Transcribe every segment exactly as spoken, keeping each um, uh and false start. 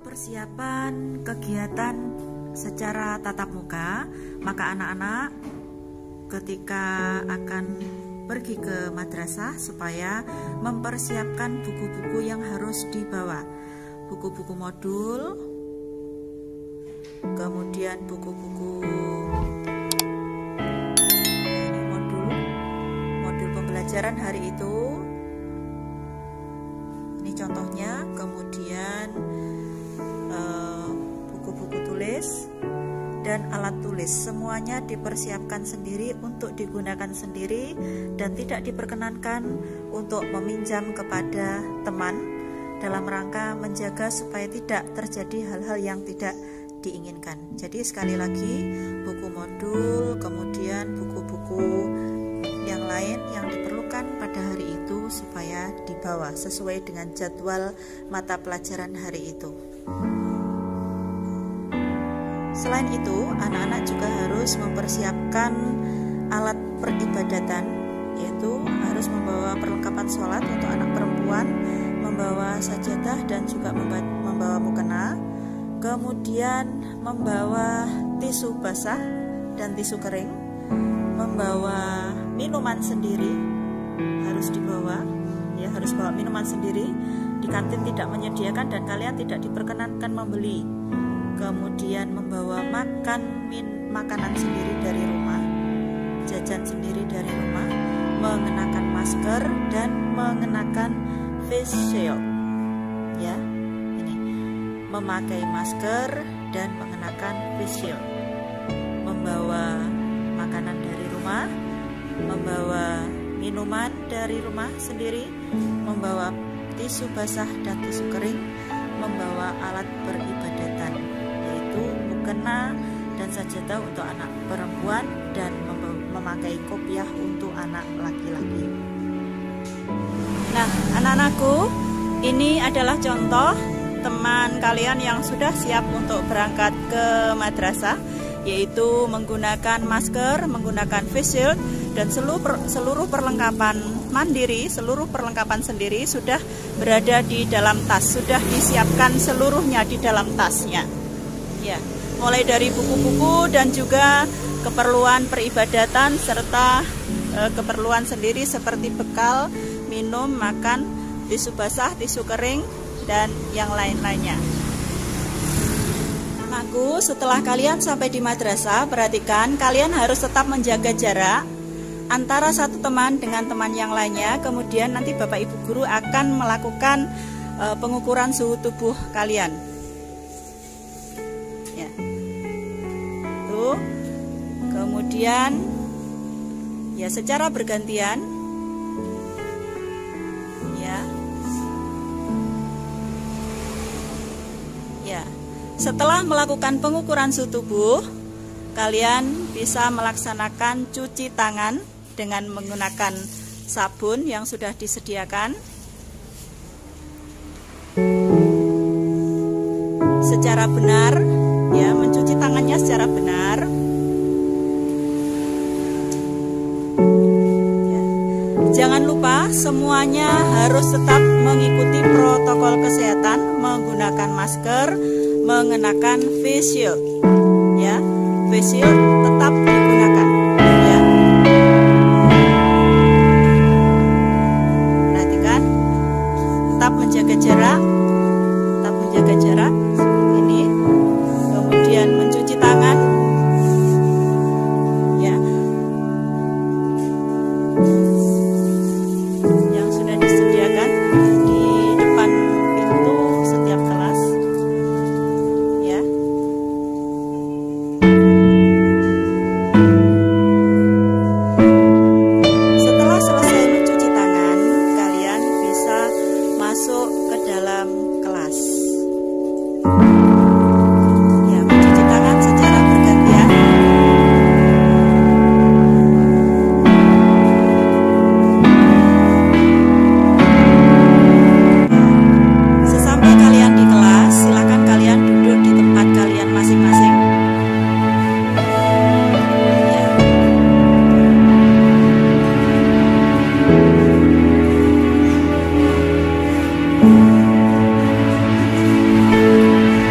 Persiapan kegiatan secara tatap muka, maka anak-anak ketika akan pergi ke madrasah supaya mempersiapkan buku-buku yang harus dibawa, buku-buku modul, kemudian buku-buku ini modul modul pembelajaran hari itu, ini contohnya, kemudian buku-buku tulis dan alat tulis, semuanya dipersiapkan sendiri untuk digunakan sendiri dan tidak diperkenankan untuk meminjam kepada teman dalam rangka menjaga supaya tidak terjadi hal-hal yang tidak diinginkan. Jadi sekali lagi, buku modul, kemudian buku-buku yang lain yang diperlukan pada hari itu supaya dibawa sesuai dengan jadwal mata pelajaran hari itu. Selain itu, anak-anak juga harus mempersiapkan alat peribadatan, yaitu harus membawa perlengkapan sholat untuk anak perempuan, membawa sajadah dan juga membawa mukena, kemudian membawa tisu basah dan tisu kering, membawa minuman sendiri, harus dibawa, ya harus bawa minuman sendiri. Di kantin tidak menyediakan dan kalian tidak diperkenankan membeli. Kemudian membawa makan min, makanan sendiri dari rumah, jajan sendiri dari rumah, mengenakan masker dan mengenakan face shield, ya ini memakai masker dan mengenakan face shield, membawa makanan dari rumah, membawa minuman dari rumah sendiri, membawa tisu basah dan tisu kering, membawa alat peribadatan yaitu mukena dan sajadah untuk anak perempuan dan memakai kopiah untuk anak laki-laki. Nah, anak-anakku, ini adalah contoh teman kalian yang sudah siap untuk berangkat ke madrasah, yaitu menggunakan masker, menggunakan face shield dan seluruh seluruh perlengkapan mandiri, seluruh perlengkapan sendiri sudah berada di dalam tas, sudah disiapkan seluruhnya di dalam tasnya. Ya, mulai dari buku-buku dan juga keperluan peribadatan serta e, keperluan sendiri seperti bekal, minum, makan, tisu basah, tisu kering dan yang lain-lainnya. Anakku, setelah kalian sampai di madrasah, perhatikan kalian harus tetap menjaga jarak antara satu teman dengan teman yang lainnya. Kemudian nanti Bapak Ibu Guru akan melakukan e, pengukuran suhu tubuh kalian. Ya. Tuh. Kemudian ya secara bergantian. Ya. Ya. Setelah melakukan pengukuran suhu tubuh, kalian bisa melaksanakan cuci tangan dengan menggunakan sabun yang sudah disediakan secara benar, ya, mencuci tangannya secara benar. Ya. Jangan lupa semuanya harus tetap mengikuti protokol kesehatan, menggunakan masker, mengenakan face shield, ya, face shield tetap digunakan, ya. Perhatikan, tetap menjaga jarak, tetap menjaga jarak seperti ini. Kemudian mencuci tangan, ya, yang sudah disediakan di depan pintu setiap kelas. Setelah selesai mencuci tangan, kalian bisa masuk ke dalam kelas. Ya, mencuci tangan secara bergantian. Sesampai kalian di kelas, silakan kalian duduk di tempat kalian masing-masing. Ya.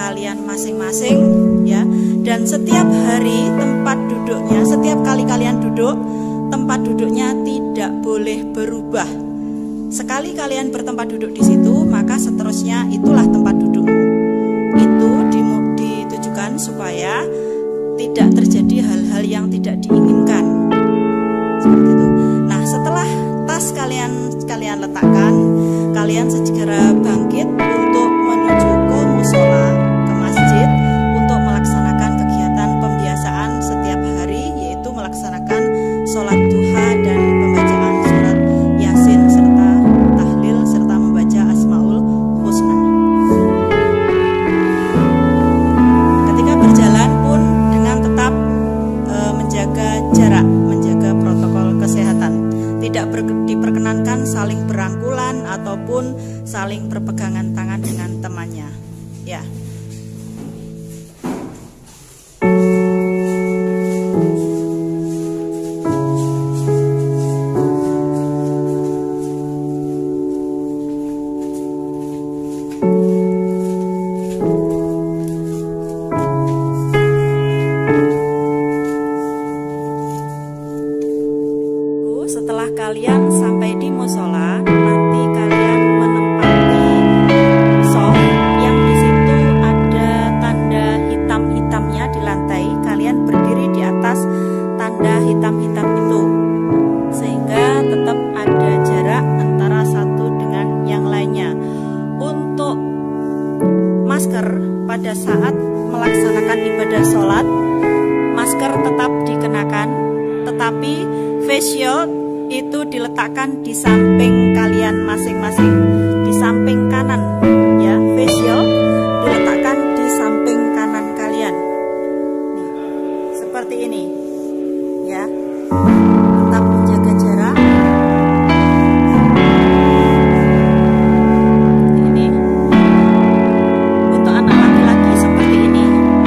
kalian masing-masing ya. Dan setiap hari tempat duduknya, setiap kali kalian duduk, tempat duduknya tidak boleh berubah. Sekali kalian bertempat duduk di situ, maka seterusnya itulah tempat duduk. Itu ditujukan supaya tidak terjadi hal-hal yang tidak diinginkan. Seperti itu. Nah, setelah tas kalian kalian letakkan, kalian segera bangkit untuk menuju ke musola, ke masjid, untuk melaksanakan kegiatan pembiasaan setiap hari, yaitu melaksanakan sholat duha dan pembacaan surat Yasin serta tahlil serta membaca Asmaul Husna. Ketika berjalan pun dengan tetap e, menjaga jarak, menjaga protokol kesehatan. Tidak diperkenankan saling berangkulan ataupun saling berpegangan tangan dengan temannya. Ya. Setelah kalian sampai di musola, nanti kalian menempati sof yang di situ ada tanda hitam-hitamnya di lantai. Kalian berdiri di atas tanda hitam-hitam itu, sehingga tetap ada jarak antara satu dengan yang lainnya. Untuk masker pada saat melaksanakan ibadah sholat, masker tetap dikenakan, tetapi face shield itu diletakkan di samping kalian masing-masing, di samping kanan ya. Face shield diletakkan di samping kanan kalian. Nih, seperti ini ya. Tetap menjaga jarak. Ini untuk anak laki-laki seperti ini.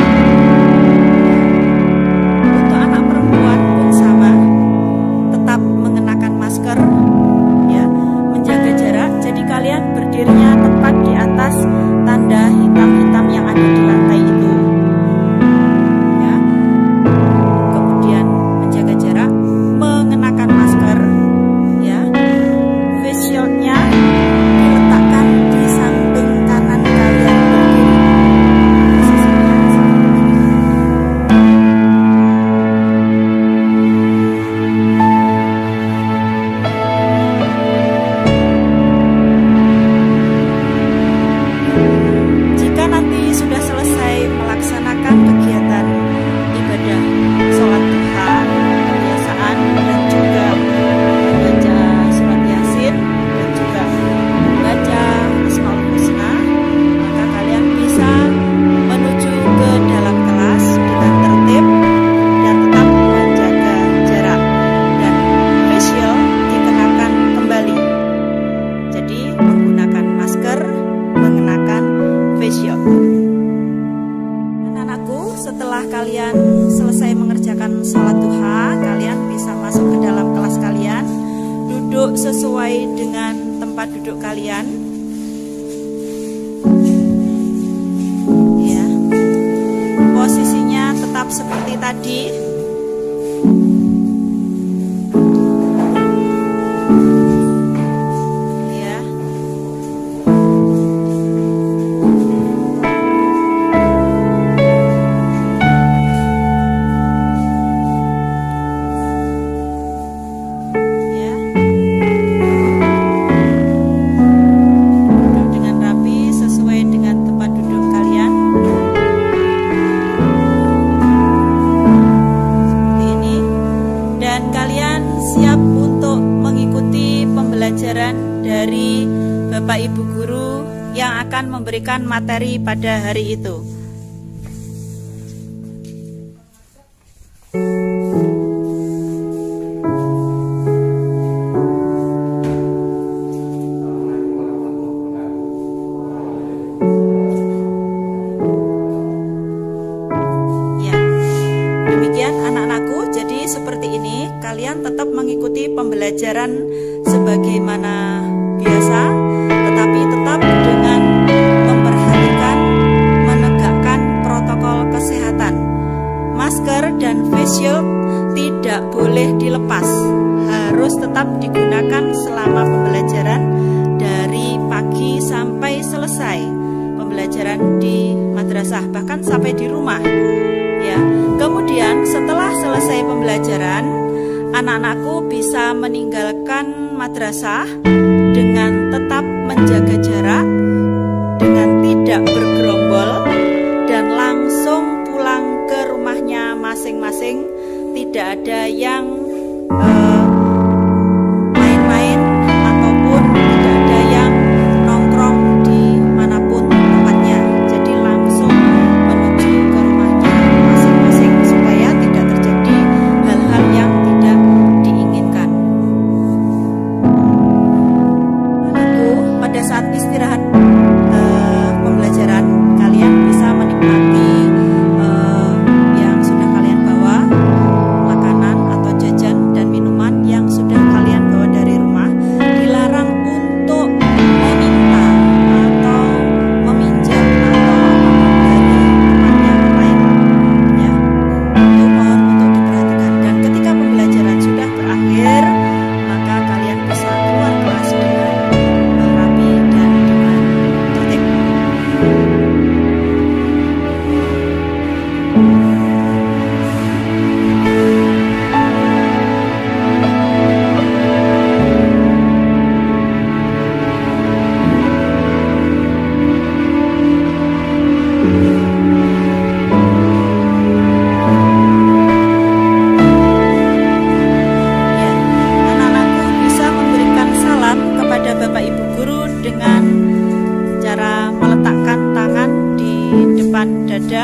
Untuk anak perempuan pun sama, tetap mengenakan masker ya, menjaga jarak. Jadi kalian berdirinya tepat di atas tanda hitam-hitam yang ada di lantai itu ya. Kemudian menjaga jarak, mengenakan masker ya. Face shieldnya diletakkan di samping kanan kalian berdiri. Jika nanti sudah selesai melaksanakan kegiatan ibadah sholat duha, pembiasaan, dan juga membaca surat Yasin dan juga membaca Asmaul Husna, maka kalian bisa menuju ke dalam kelas dengan tertib dan tetap menjaga jarak, dan face shield dikenakan kembali. Jadi menggunakan masker, mengenakan face shield. Anak-anakku, setelah kalian selesai mengerjakan sholat duha, kalian bisa masuk ke dalam kelas kalian, duduk sesuai dengan tempat duduk kalian ya. Posisinya tetap seperti tadi. Dari Bapak Ibu Guru yang akan memberikan materi pada hari itu. Ya, demikian anak-anakku. Jadi seperti ini, kalian tetap mengikuti pembelajaran sebagaimana biasa, tetapi tetap dengan memperhatikan menegakkan face shield tidak boleh dilepas, harus tetap digunakan selama pembelajaran dari pagi sampai selesai pembelajaran di madrasah, bahkan sampai di rumah ya. Kemudian setelah selesai pembelajaran, anak-anakku bisa meninggalkan madrasah dengan tetap menjaga jarak, dengan tidak bergerombol, dan langsung pulang ke rumahnya masing-masing. Tidak ada yang uh, main-main ataupun tidak ada yang nongkrong di manapun tempatnya. Jadi langsung menuju ke rumahnya masing-masing supaya tidak terjadi hal-hal yang tidak diinginkan. Lalu pada saat istirahat uh, pembelajaran, kalian bisa menikmati uh, yang sudah kalian bawa, makanan atau jajan dan minuman yang sudah kalian bawa dari rumah. Dilarang untuk meminta atau meminjam atau dari teman yang lain ya. Itu mohon untuk diperhatikan. Dan ketika pembelajaran sudah berakhir, maka kalian bisa keluar kelas dengan rapi dan dengan tertib. Ya, anak-anakku bisa memberikan salam kepada Bapak Ibu guru dengan cara meletakkan tangan di depan dada.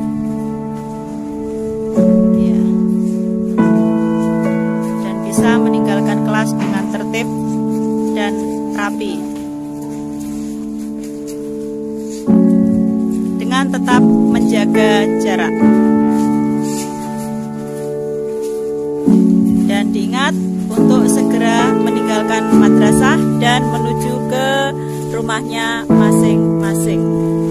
Ya. Dan bisa meninggalkan kelas dengan tertib dan rapi, dengan tetap menjaga jarak. Dan diingat untuk segera meninggalkan madrasah dan menuju ke rumahnya masing-masing.